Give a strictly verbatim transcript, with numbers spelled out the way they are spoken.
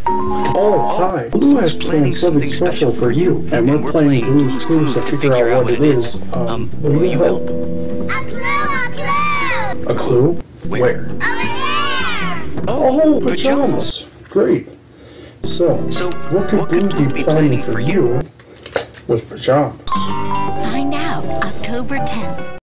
Oh, hi. Blue has planning something special for you, and we're playing Blue's Clues to figure out what it is. Um, will you help? A clue, a clue! A clue? Where? Over there! Oh, pajamas. Great. So, So, what could Blue be planning for you with pajamas? Find out October tenth.